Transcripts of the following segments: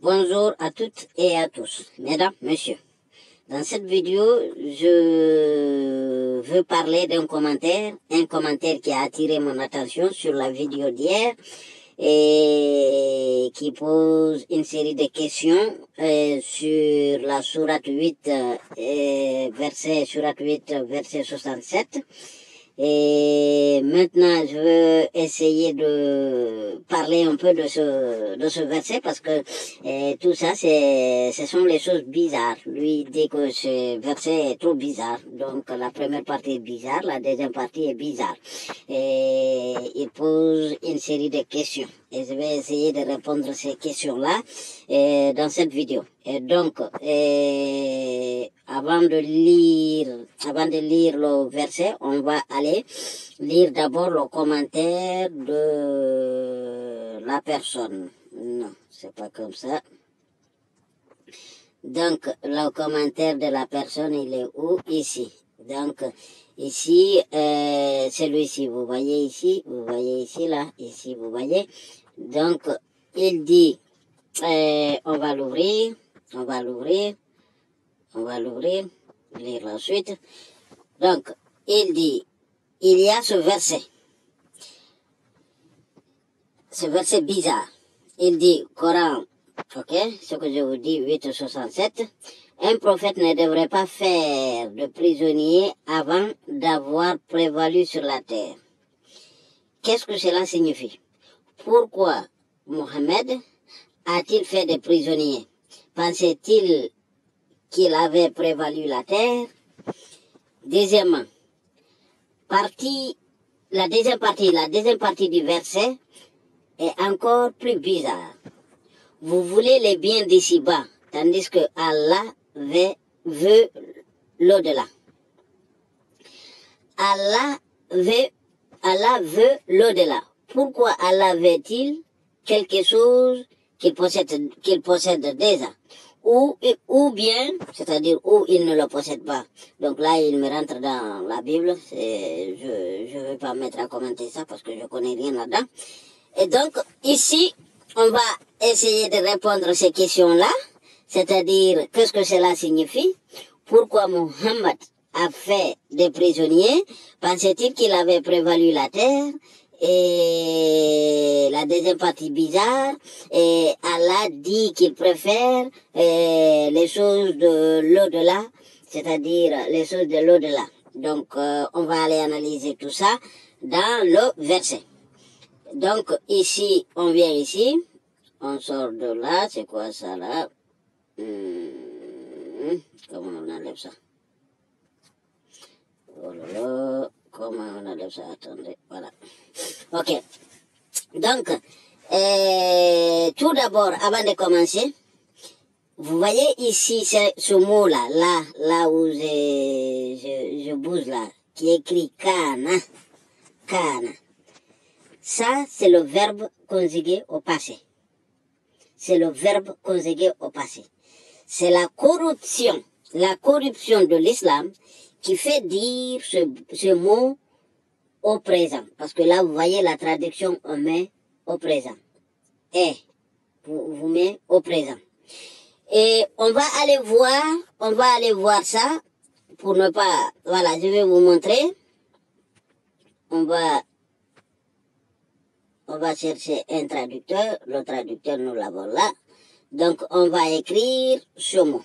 Bonjour à toutes et à tous, mesdames, messieurs. Dans cette vidéo, je veux parler d'un commentaire, un commentaire qui a attiré mon attention sur la vidéo d'hier et qui pose une série de questions sur la sourate 8, verset 67. Et maintenant, je veux essayer de parler un peu de ce verset parce que tout ça, ce sont les choses bizarres. Lui dit que ce verset est trop bizarre. Donc, la première partie est bizarre, la deuxième partie est bizarre. Et il pose une série de questions. Et je vais essayer de répondre à ces questions-là dans cette vidéo. Et donc, avant de lire le verset, on va aller lire d'abord le commentaire de la personne. Non, c'est pas comme ça. Donc, le commentaire de la personne, il est où? Ici. Donc, ici, celui-ci, vous voyez ici, là, ici, vous voyez. Donc, il dit, on va l'ouvrir, lire la suite. Donc, il dit, il y a ce verset bizarre. Il dit, Coran, ok, ce que je vous dis, 8,67, un prophète ne devrait pas faire de prisonnier avant d'avoir prévalu sur la terre. Qu'est-ce que cela signifie? Pourquoi Mohammed a-t-il fait des prisonniers? Pensait-il qu'il avait prévalu la terre? Deuxièmement, la deuxième partie du verset est encore plus bizarre. Vous voulez les biens d'ici-bas, tandis que Allah veut l'au-delà. Allah veut l'au-delà. Pourquoi Allah veut-il quelque chose qu'il possède déjà? Ou bien, c'est-à-dire où il ne le possède pas. Donc là, il me rentre dans la Bible. Je ne vais pas mettre à commenter ça parce que je connais rien là-dedans. Et donc, ici, on va essayer de répondre à ces questions-là. C'est-à-dire, qu'est-ce que cela signifie? Pourquoi Mohammed a fait des prisonniers? Pensait-il qu'il avait prévalu la terre? Et la deuxième partie bizarre, et Allah dit qu'il préfère les choses de l'au-delà, c'est-à-dire les choses de l'au-delà. Donc, on va aller analyser tout ça dans le verset. Donc, ici, on vient ici, on sort de là, c'est quoi ça là? Comment on enlève ça? Oh là là, comment on enlève ça? Attendez, voilà. Ok. Donc, tout d'abord, avant de commencer, vous voyez ici ce mot-là, là où je bouge là, qui est écrit kana. Ça, c'est le verbe conjugué au passé. C'est la corruption de l'islam qui fait dire ce mot au présent. Parce que là, vous voyez la traduction, on met au présent. Et, vous met au présent. Et on va aller voir ça pour ne pas, voilà, je vais vous montrer. On va chercher un traducteur. Le traducteur, nous l'avons là. Donc, on va écrire ce mot.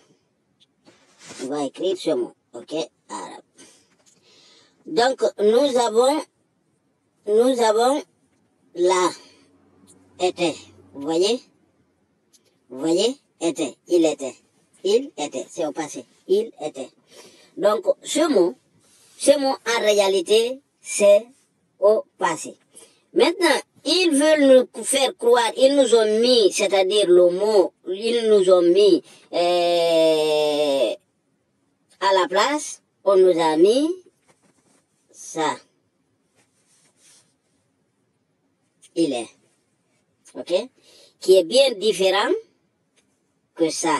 Ok, arabe. Donc, nous avons là, était. Vous voyez, était, il était, c'est au passé, il était. Donc, ce mot, en réalité, c'est au passé. Maintenant, ils veulent nous faire croire, ils nous ont mis, c'est-à-dire le mot, ils nous ont mis à la place, on nous a mis ça. Il est. Ok? Qui est bien différent que ça.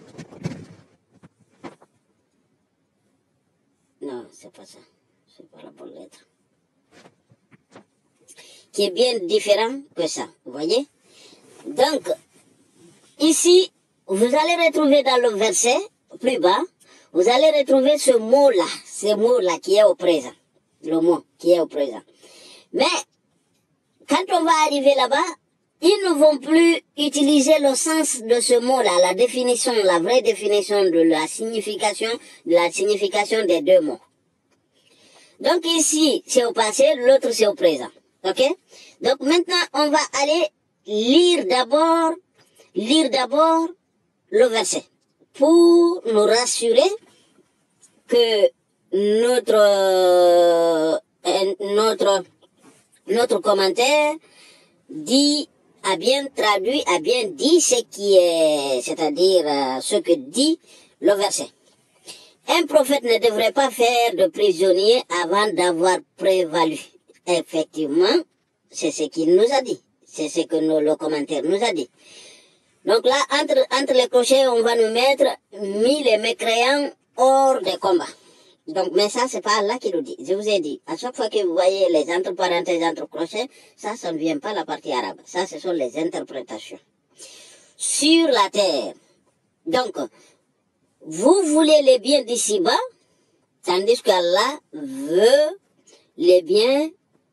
Non, c'est pas ça. C'est pas la bonne lettre. Qui est bien différent que ça. Vous voyez? Donc, ici, vous allez retrouver dans le verset, plus bas, vous allez retrouver ce mot-là qui est au présent. Le mot qui est au présent. Mais, quand on va arriver là-bas, ils ne vont plus utiliser le sens de ce mot-là, la définition, la vraie définition de la signification des deux mots. Donc ici, c'est au passé, l'autre c'est au présent. Ok? Donc maintenant, on va aller lire d'abord le verset pour nous rassurer que notre commentaire a bien traduit, a bien dit ce qui est, c'est-à-dire ce que dit le verset. Un prophète ne devrait pas faire de prisonnier avant d'avoir prévalu. Effectivement, c'est ce qu'il nous a dit. C'est ce que le commentaire nous a dit. Donc là, entre les crochets, on va nous mettre mis les mécréants hors des combats. Donc, mais ça, c'est pas Allah qui nous dit. Je vous ai dit, à chaque fois que vous voyez les entre parenthèses, entre crochets, ça ne vient pas la partie arabe. Ça, ce sont les interprétations. Sur la terre. Donc, vous voulez les biens d'ici-bas, tandis qu'Allah veut les biens,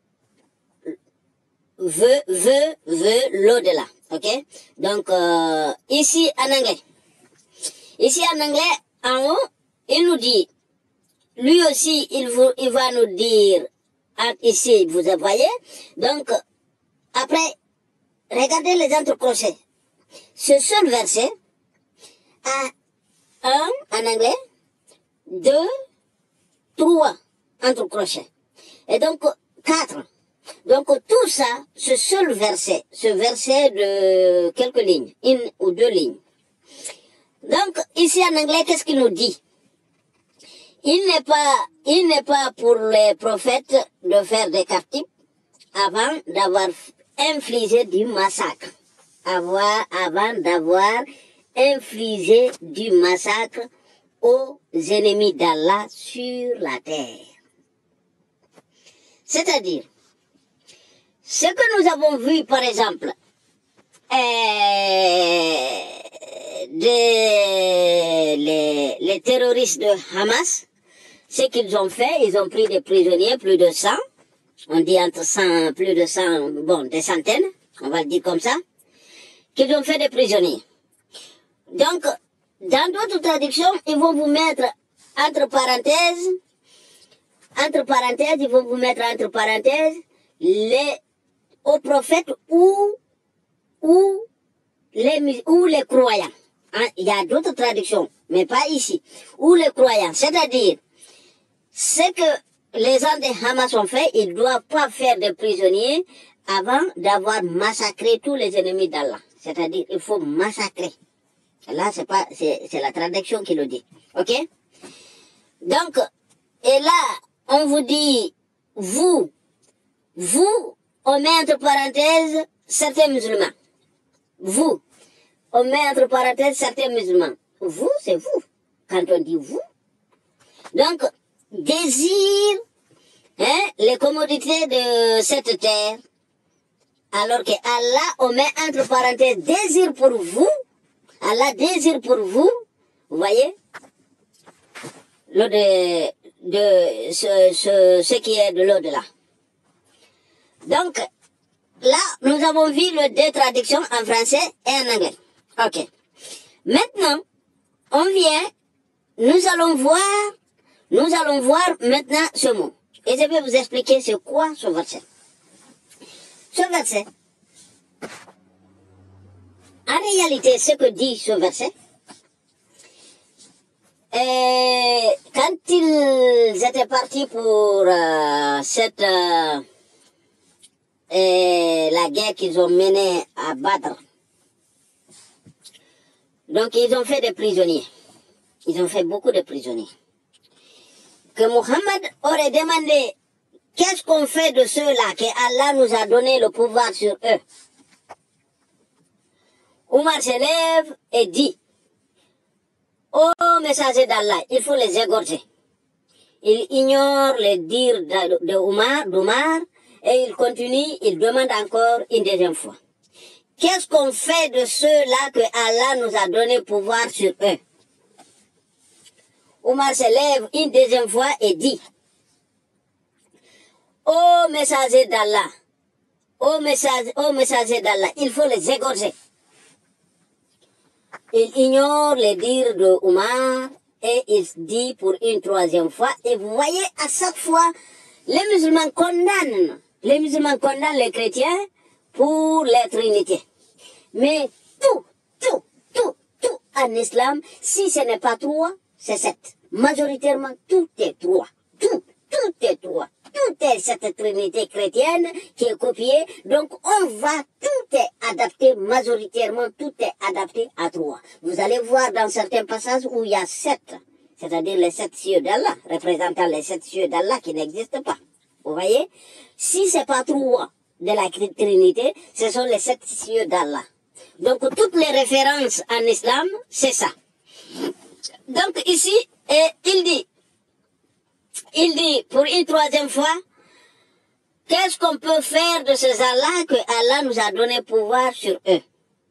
veut l'au-delà. Ok? Donc, ici en anglais. Ici en anglais, en haut, il nous dit, lui aussi, il va nous dire, ici, vous voyez. Donc, après, regardez les entrecrochets. Ce seul verset a 1 en anglais, 2, 3 entrecrochets. Et donc, 4. Donc, tout ça, ce seul verset, ce verset de quelques lignes, 1 ou 2 lignes. Donc, ici en anglais, qu'est-ce qu'il nous dit? Il n'est pas pour les prophètes de faire des captifs avant d'avoir infligé du massacre. Avant d'avoir infligé du massacre aux ennemis d'Allah sur la terre. C'est-à-dire, ce que nous avons vu, par exemple, les terroristes de Hamas, ce qu'ils ont fait, ils ont pris des prisonniers, plus de 100, on dit entre 100, plus de 100, bon, des centaines, on va le dire comme ça, qu'ils ont fait des prisonniers. Donc, dans d'autres traductions, ils vont vous mettre entre parenthèses, ils vont vous mettre entre parenthèses, aux prophètes ou les croyants. Hein, il y a d'autres traductions, mais pas ici. Ou les croyants, c'est-à-dire, ce que les gens de Hamas ont fait, ils ne doivent pas faire de prisonniers avant d'avoir massacré tous les ennemis d'Allah. C'est-à-dire, il faut massacrer. Là, c'est la traduction qui le dit. Ok? Donc, et là, on vous dit, vous, on met entre parenthèses certains musulmans. Vous, on met entre parenthèses certains musulmans. Vous, c'est vous. Quand on dit vous. Donc, désire les commodités de cette terre, alors que Allah, on met entre parenthèses désir pour vous. Allah désire pour vous, vous voyez, ce qui est de l'au-delà. Donc, là, nous avons vu les deux traductions en français et en anglais. Ok. Maintenant, on vient, nous allons voir maintenant ce mot. Et je vais vous expliquer c'est quoi ce verset. Ce verset, en réalité, ce que dit ce verset, quand ils étaient partis pour la guerre qu'ils ont menée à Badr, donc ils ont fait des prisonniers. Ils ont fait beaucoup de prisonniers. Que Muhammad aurait demandé qu'est-ce qu'on fait de ceux-là que Allah nous a donné le pouvoir sur eux. Omar se lève et dit, ô messager d'Allah, il faut les égorger. Il ignore les dires d'Omar, et il continue, il demande encore une deuxième fois. qu'est-ce qu'on fait de ceux-là que Allah nous a donné pouvoir sur eux? Omar se lève une deuxième fois et dit, ô messager d'Allah, ô messager d'Allah, il faut les égorger. Il ignore les dires de Omar et il dit pour une troisième fois, et vous voyez, à chaque fois, les musulmans condamnent les chrétiens pour les trinités. Mais tout en islam, si ce n'est pas trois, c'est sept. Majoritairement, tout est trois. Tout est trois. Tout est cette trinité chrétienne qui est copiée. Donc, tout est adapté, majoritairement, tout est adapté à trois. Vous allez voir dans certains passages où il y a sept, c'est-à-dire les sept cieux d'Allah, représentant les sept cieux d'Allah qui n'existent pas. Vous voyez? Si c'est pas trois de la trinité, ce sont les sept cieux d'Allah. Donc, toutes les références en islam, c'est ça. Donc, ici, il dit, pour une troisième fois, qu'est-ce qu'on peut faire de ces Allah que Allah nous a donné pouvoir sur eux?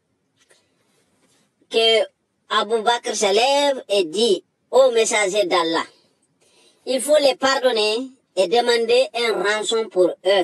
Que Abu Bakr se lève et dit, ô messager d'Allah, il faut les pardonner et demander un rançon pour eux.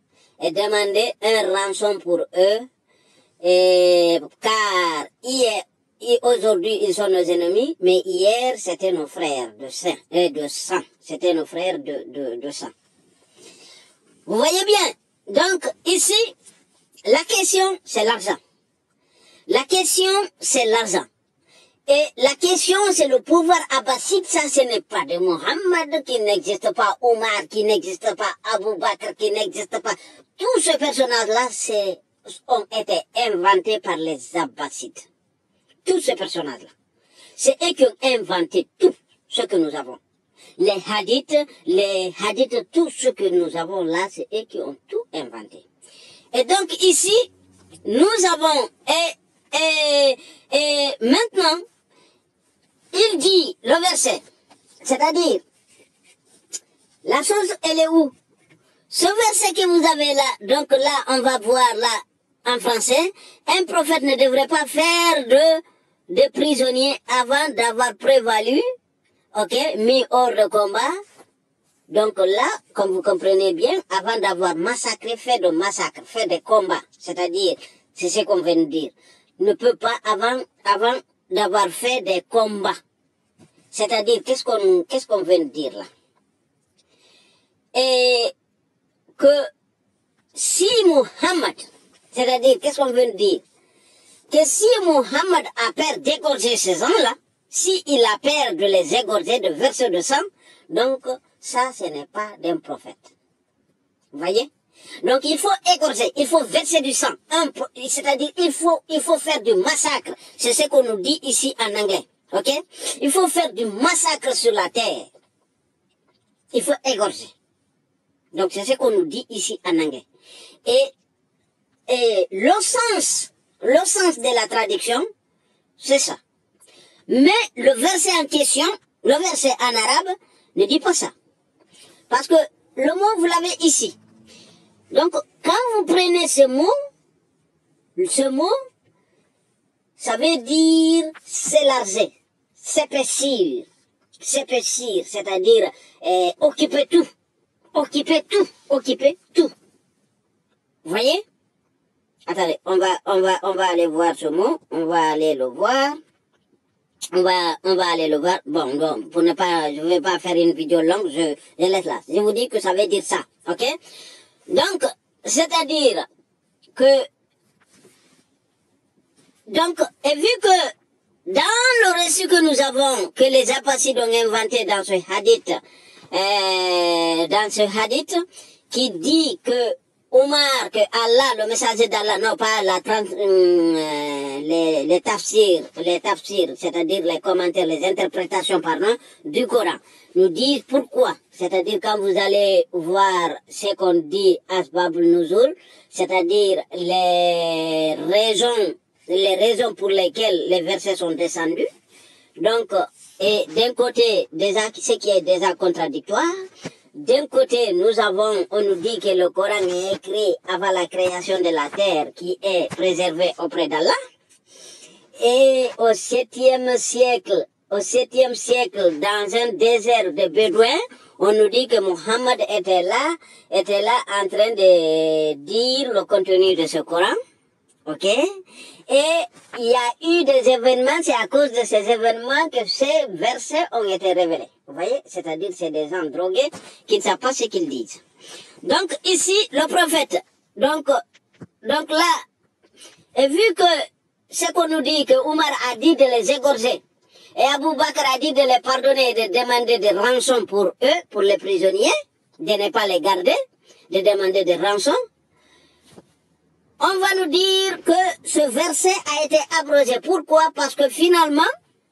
Car aujourd'hui, ils sont nos ennemis, mais hier, c'était nos frères de sang. C'était nos frères de sang. Vous voyez bien. Donc, ici, la question, c'est l'argent. La question, c'est l'argent. Et la question, c'est le pouvoir abbasside. Ça, ce n'est pas de Mohammed qui n'existe pas, Omar qui n'existe pas, Abu Bakr qui n'existe pas. Tous ces personnages-là, ont été inventés par les Abbasides. Tous ces personnages-là. C'est eux qui ont inventé tout ce que nous avons. Les hadiths, tout ce que nous avons là, c'est eux qui ont tout inventé. Et donc ici, nous avons, et maintenant, il dit le verset, c'est-à-dire, la chose, elle est où? Ce verset que vous avez là, donc là, on va voir là, en français, un prophète ne devrait pas faire de prisonniers avant d'avoir prévalu, mis hors de combat. Donc là, comme vous comprenez bien, avant d'avoir massacré, fait des combats, c'est-à-dire, c'est ce qu'on vient de dire, ne peut pas avant d'avoir fait des combats. C'est-à-dire, qu'est-ce qu'on vient de dire là? Et que si Muhammad, c'est-à-dire, qu'est-ce qu'on veut dire? Que si Muhammad a peur d'égorger ces gens-là, s'il a peur de les égorger, de verser de sang, donc ça, ce n'est pas d'un prophète. Vous voyez? Donc il faut égorger, il faut verser du sang. C'est-à-dire, il faut faire du massacre. C'est ce qu'on nous dit ici en anglais. Ok? Il faut faire du massacre sur la terre. Il faut égorger. Donc c'est ce qu'on nous dit ici en anglais. Et le sens de la traduction, c'est ça. Mais le verset en question, le verset en arabe, ne dit pas ça. Parce que le mot, vous l'avez ici. Donc, quand vous prenez ce mot, ça veut dire s'élargir, s'épaissir, c'est-à-dire occuper tout. Vous voyez? Attendez, on va aller voir ce mot, on va aller le voir. On va aller le voir. Bon, je vais pas faire une vidéo longue, je laisse là. Je vous dis que ça veut dire ça, ok? Donc, c'est-à-dire que, et vu que dans le récit que nous avons, que les Abbasides ont inventé dans ce hadith, qui dit que Omar, que Allah, le messager d'Allah, non pas les tafsirs, c'est-à-dire les commentaires, les interprétations, du Coran, nous disent pourquoi. C'est-à-dire quand vous allez voir ce qu'on dit Asbabul Nuzul, c'est-à-dire les raisons pour lesquelles les versets sont descendus. Donc, et d'un côté, ce qui est déjà contradictoire, d'un côté, on nous dit que le Coran est écrit avant la création de la terre, qui est préservé auprès d'Allah. Et au 7e siècle, dans un désert de Bédouins, on nous dit que Mohammed était là en train de dire le contenu de ce Coran. Ok? Et il y a eu des événements, c'est à cause de ces événements que ces versets ont été révélés. Vous voyez? C'est-à-dire, c'est des gens drogués qui ne savent pas ce qu'ils disent. Donc, ici, le prophète, donc là, et vu que ce qu'on nous dit que Omar a dit de les égorger, et Abou Bakr a dit de les pardonner et de demander des rançons pour eux, pour les prisonniers, de ne pas les garder, de demander des rançons, on va nous dire que ce verset a été abrogé. Pourquoi? Parce que finalement,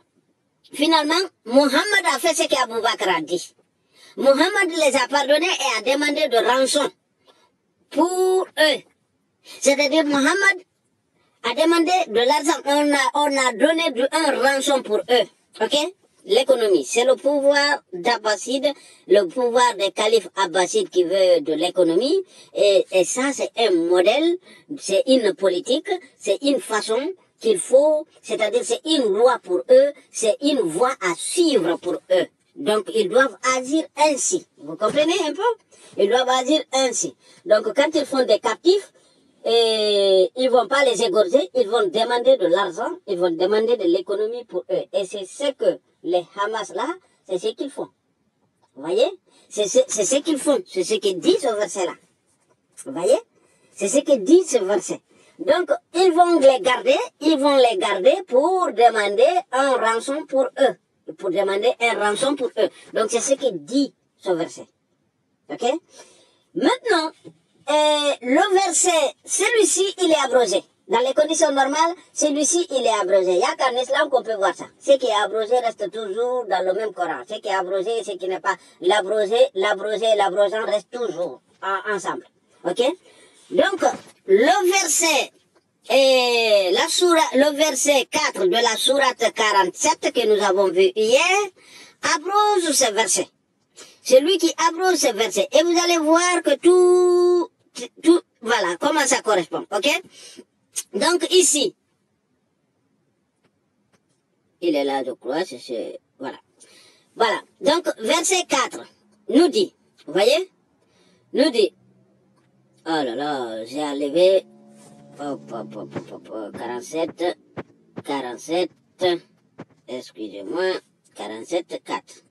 Mohammed a fait ce qu'Abou Bakr a dit. Mohammed les a pardonnés et a demandé de rançon pour eux. C'est-à-dire, Mohammed a demandé de l'argent. On a donné un rançon pour eux. Ok? L'économie, c'est le pouvoir d'Abbasside, le pouvoir des califes abbassides qui veut de l'économie. Et ça, c'est un modèle, c'est une politique, c'est une façon qu'il faut, c'est-à-dire c'est une loi pour eux, c'est une voie à suivre pour eux. Donc, ils doivent agir ainsi. Vous comprenez un peu? Ils doivent agir ainsi. Donc, quand ils font des captifs, et ils vont pas les égorger, ils vont demander de l'argent, ils vont demander de l'économie pour eux. Et c'est ce que les Hamas là, c'est ce qu'ils font. Vous voyez? C'est ce qu'ils font, c'est ce que dit ce verset là. Vous voyez? C'est ce que dit ce verset. Donc, ils vont les garder pour demander un rançon pour eux. Pour demander un rançon pour eux. Donc, c'est ce que dit ce verset. Ok? Maintenant, le verset, celui-ci, il est abrogé. Dans les conditions normales, celui-ci, il est abrogé. Il n'y a qu'en islam qu'on peut voir ça. Ce qui est abrogé reste toujours dans le même Coran. Ce qui est abrogé et ce qui n'est pas l'abrogé et l'abrogeant restent toujours ensemble. Ok? Donc, le verset, le verset 4 de la sourate 47 que nous avons vu hier, abroge ce verset. C'est lui qui abroge ce verset. Et vous allez voir que tout, voilà, comment ça correspond, ok? Donc ici, il est là, je crois, voilà. Voilà, donc verset 4 nous dit, vous voyez? Nous dit, oh là là, j'ai enlevé, 47, excusez-moi, 47,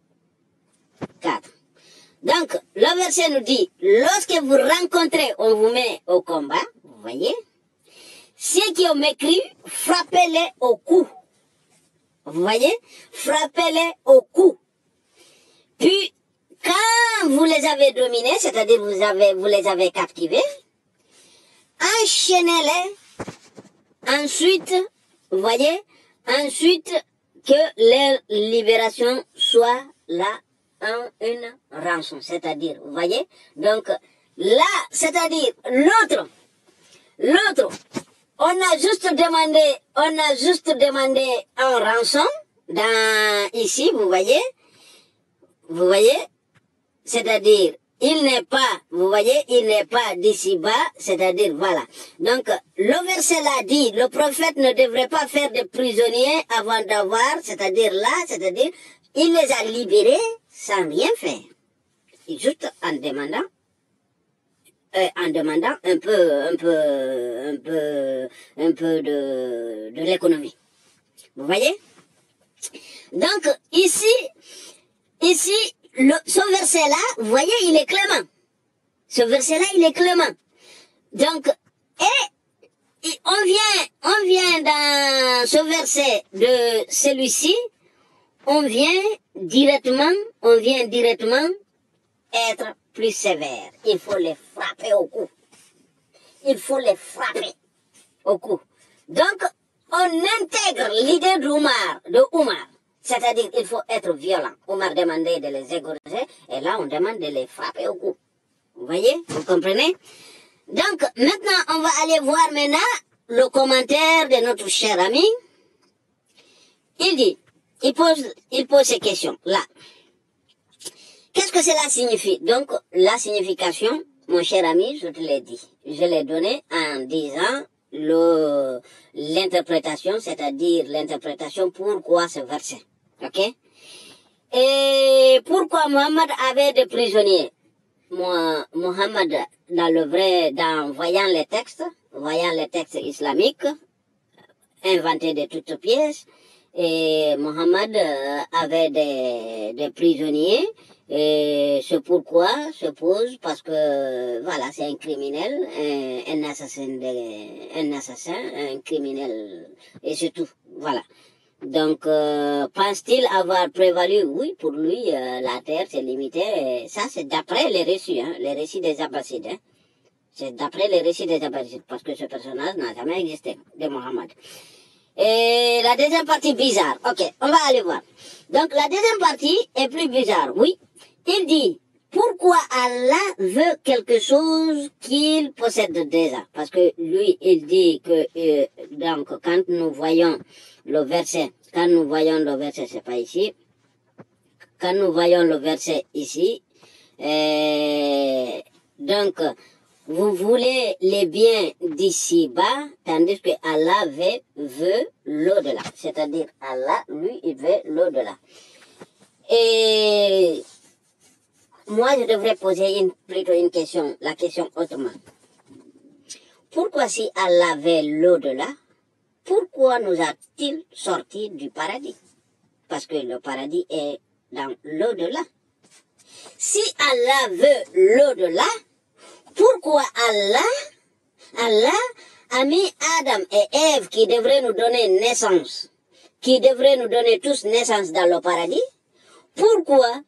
4. Donc, le verset nous dit, lorsque vous rencontrez, on vous met au combat, vous voyez, ceux qui ont mécru, frappez-les au cou. Vous voyez, frappez-les au cou. Puis, quand vous les avez dominés, c'est-à-dire vous les avez captivés, enchaînez-les. Ensuite, vous voyez, ensuite que leur libération soit là en une rançon, c'est-à-dire, vous voyez, donc là, c'est-à-dire l'autre, on a juste demandé un rançon dans ici, vous voyez, c'est-à-dire il n'est pas, vous voyez, il n'est pas d'ici bas, c'est-à-dire voilà. Donc le verset là dit, le prophète ne devrait pas faire de prisonniers avant d'avoir, c'est-à-dire là, c'est-à-dire il les a libérés sans rien faire, juste en demandant un peu de l'économie. Vous voyez? Donc, ici, ce verset-là, vous voyez, il est clément. Ce verset-là, il est clément. Donc, et on vient dans ce verset de celui-ci, on vient directement être plus sévère. Il faut les frapper au cou. Donc, on intègre l'idée de Omar. C'est-à-dire, il faut être violent. Omar demandait de les égorger, et là, on demande de les frapper au cou. Vous voyez? Vous comprenez? Donc, maintenant, on va aller voir maintenant le commentaire de notre cher ami. Il pose ces questions, là. Qu'est-ce que cela signifie? Donc, la signification, mon cher ami, je te l'ai dit. Je l'ai donné en disant l'interprétation, c'est-à-dire l'interprétation pourquoi ce verset. Ok? Et pourquoi Mohammed avait des prisonniers? Mohammed, voyant les textes islamiques, inventés de toutes pièces, et Mohammed avait des prisonniers, et ce pourquoi se pose parce que, voilà, c'est un criminel, un assassin, un criminel, et c'est tout, voilà. Donc, pense-t-il avoir prévalu? Oui, pour lui, la terre s'est limitée. Ça, c'est d'après les récits, hein, les récits des Abbasides. Hein. C'est d'après les récits des Abbasides, parce que ce personnage n'a jamais existé, de Mohammed. Et la deuxième partie bizarre. Ok, on va aller voir. Donc, la deuxième partie est plus bizarre, oui. Il dit, pourquoi Allah veut quelque chose qu'il possède déjà? Parce que lui, il dit que, donc, quand nous voyons le verset, c'est pas ici, quand nous voyons le verset ici, donc, vous voulez les biens d'ici-bas, tandis que Allah veut l'au-delà. C'est-à-dire, Allah, lui, il veut l'au-delà. Et moi, je devrais poser plutôt une question, la question autrement. Pourquoi si Allah veut l'au-delà, pourquoi nous a-t-il sortis du paradis? Parce que le paradis est dans l'au-delà. Si Allah veut l'au-delà, pourquoi Allah a mis Adam et Ève qui devraient nous donner naissance, qui devraient nous donner tous naissance dans le paradis? Pourquoi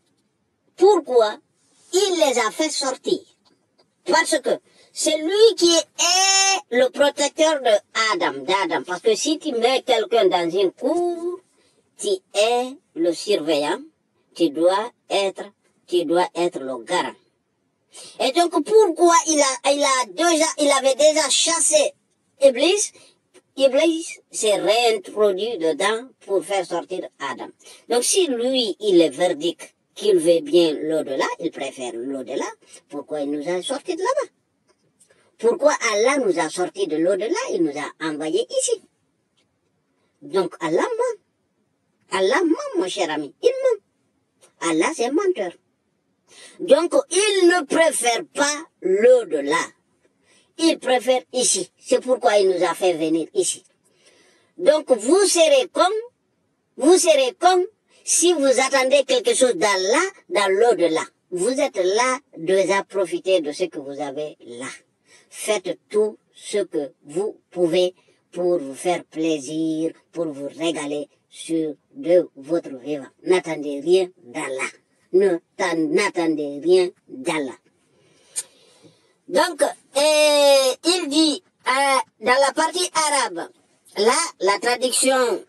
il les a fait sortir? Parce que c'est lui qui est le protecteur d'Adam. Parce que si tu mets quelqu'un dans une cour, tu es le surveillant, tu dois être le garant. Et donc, pourquoi il avait déjà chassé Iblis? Iblis s'est réintroduit dedans pour faire sortir Adam. Donc, si lui, il est verdict qu'il veut bien l'au-delà, il préfère l'au-delà, pourquoi il nous a sortis de là-bas? Pourquoi Allah nous a sortis de l'au-delà, il nous a envoyés ici? Donc, Allah ment, mon cher ami, il ment. Allah, c'est un menteur. Donc, il ne préfère pas l'au-delà. Il préfère ici. C'est pourquoi il nous a fait venir ici. Donc, vous serez comme si vous attendez quelque chose d'Allah, dans l'au-delà. Vous êtes là, déjà profitez de ce que vous avez là. Faites tout ce que vous pouvez pour vous faire plaisir, pour vous régaler de votre vivant. N'attendez rien d'Allah. N'attendez rien d'Allah. Donc, il dit, dans la partie arabe, là, la traduction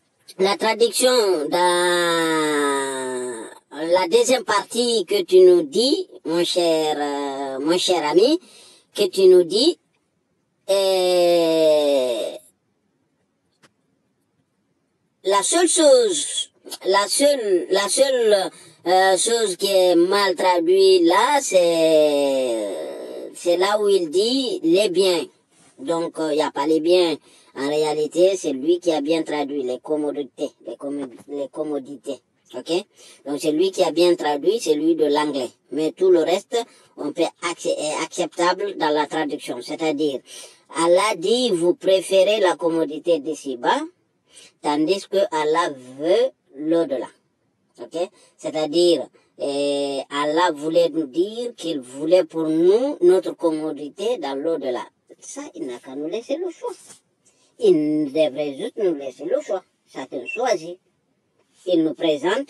dans la deuxième partie que tu nous dis, mon cher ami, que tu nous dis, la seule chose qui est mal traduite là, c'est là où il dit les biens. Donc, il n'y a pas les biens. En réalité, c'est lui qui a bien traduit les commodités. Ok? Donc, c'est lui qui a bien traduit, c'est lui de l'anglais. Mais tout le reste, est acceptable dans la traduction. C'est-à-dire, Allah dit, vous préférez la commodité d'ici-bas, tandis que Allah veut l'au-delà. Ok? C'est-à-dire, Allah voulait nous dire qu'il voulait pour nous notre commodité dans l'au-delà. Ça, il n'a qu'à nous laisser le choix. Il devrait juste nous laisser le choix. Chacun choisit. Il nous présente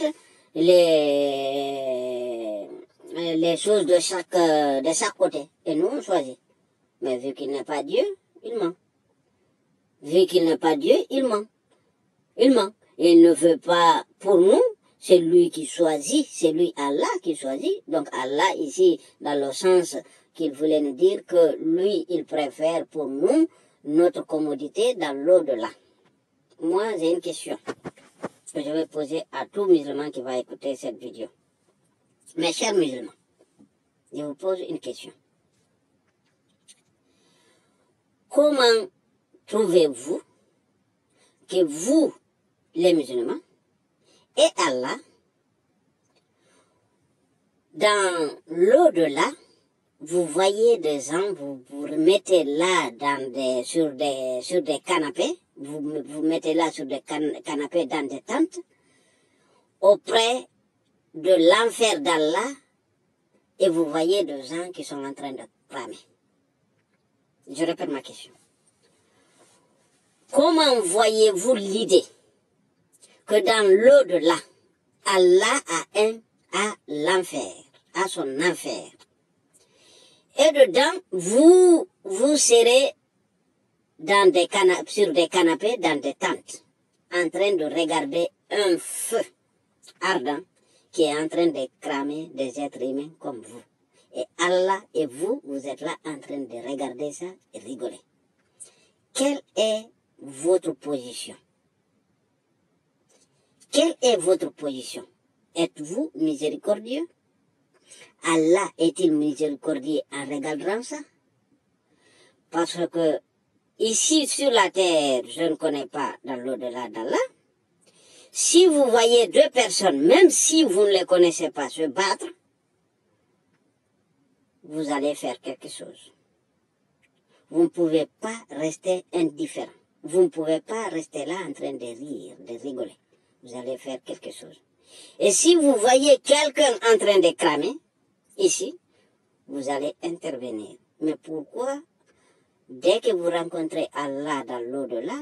les choses de chaque côté. Et nous, on choisit. Mais vu qu'il n'est pas Dieu, il ment. Vu qu'il n'est pas Dieu, il ment. Il ment. Il ne veut pas pour nous. C'est lui qui choisit, c'est lui Allah qui choisit. Donc Allah ici, dans le sens qu'il voulait nous dire que lui, il préfère pour nous notre commodité dans l'au-delà. Moi, j'ai une question que je vais poser à tout musulman qui va écouter cette vidéo. Mes chers musulmans, je vous pose une question. Comment trouvez-vous que vous, les musulmans, et Allah, dans l'au-delà, vous voyez des gens, vous vous mettez là sur des canapés, vous mettez là sur des canapés dans des tentes, auprès de l'enfer d'Allah, et vous voyez des gens qui sont en train de cramer. Je répète ma question. Comment voyez-vous l'idée que dans l'au-delà, Allah a l'enfer, a son enfer. Et dedans, vous serez sur des canapés, dans des tentes, en train de regarder un feu ardent qui est en train de cramer des êtres humains comme vous. Et Allah et vous êtes là en train de regarder ça et rigoler. Quelle est votre position? Quelle est votre position? Êtes-vous miséricordieux? Allah est-il miséricordieux en regardant ça? Parce que ici sur la terre, je ne connais pas dans l'au-delà d'Allah. Si vous voyez deux personnes, même si vous ne les connaissez pas, se battre, vous allez faire quelque chose. Vous ne pouvez pas rester indifférent. Vous ne pouvez pas rester là en train de rire, de rigoler. Vous allez faire quelque chose. Et si vous voyez quelqu'un en train de cramer, ici, vous allez intervenir. Mais pourquoi, dès que vous rencontrez Allah dans l'au-delà,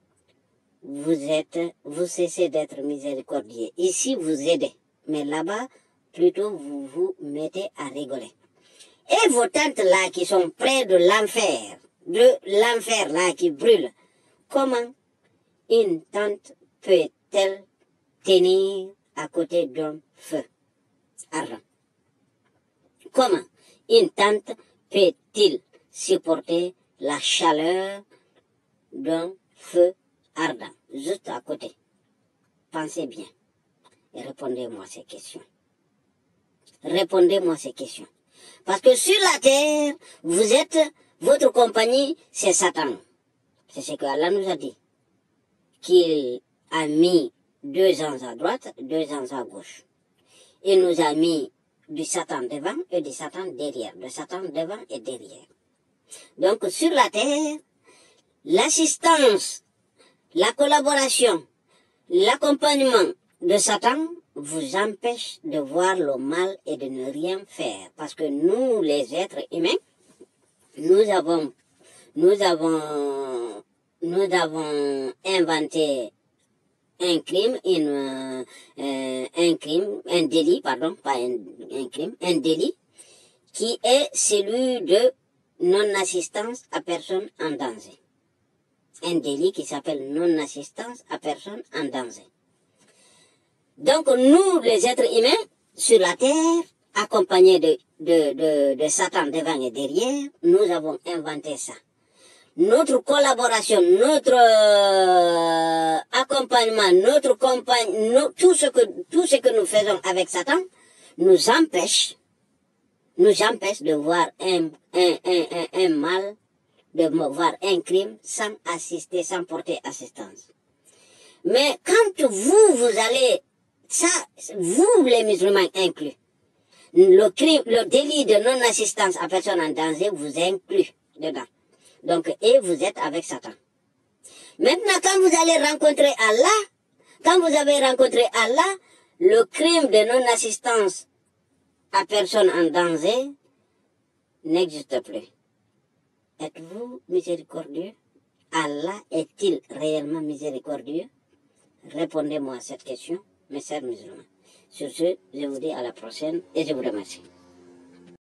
vous cessez d'être miséricordieux. Ici, vous aidez. Mais là-bas, plutôt, vous vous mettez à rigoler. Et vos tentes là qui sont près de l'enfer là qui brûle, comment une tente peut-elle tenir à côté d'un feu ardent? Comment une tente peut-il supporter la chaleur d'un feu ardent, juste à côté? Pensez bien et répondez-moi ces questions. Répondez-moi ces questions. Parce que sur la terre, votre compagnie, c'est Satan. C'est ce que Allah nous a dit. Qu'il a mis 2 ans à droite, 2 ans à gauche. Il nous a mis du Satan devant et du Satan derrière. De Satan devant et derrière. Donc sur la terre, l'assistance, la collaboration, l'accompagnement de Satan vous empêche de voir le mal et de ne rien faire. Parce que nous, les êtres humains, nous avons inventé un délit, qui est celui de non-assistance à personne en danger. Un délit qui s'appelle non-assistance à personne en danger. Donc nous, les êtres humains, sur la terre, accompagnés de Satan devant et derrière, nous avons inventé ça. Notre collaboration, notre accompagnement, tout ce que nous faisons avec Satan nous empêche de voir un mal, de voir un crime sans assister, sans porter assistance. Mais quand vous allez, ça, vous les musulmans inclus, le délit de non-assistance à personne en danger vous inclut dedans. Donc, et vous êtes avec Satan. Maintenant, quand vous allez rencontrer Allah, quand vous avez rencontré Allah, le crime de non-assistance à personne en danger n'existe plus. Êtes-vous miséricordieux? Allah est-il réellement miséricordieux? Répondez-moi à cette question, mes chers musulmans. Sur ce, je vous dis à la prochaine et je vous remercie.